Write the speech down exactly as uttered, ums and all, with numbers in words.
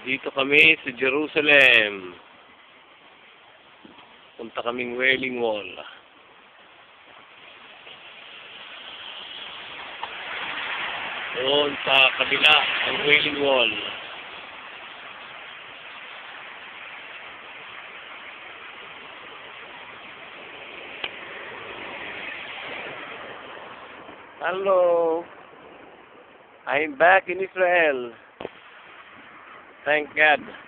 Dito kami sa Jerusalem. Punta kaming Wailing Wall. Doon sa kabila, ang Wailing Wall. Hello. I'm back in Israel. Thank God.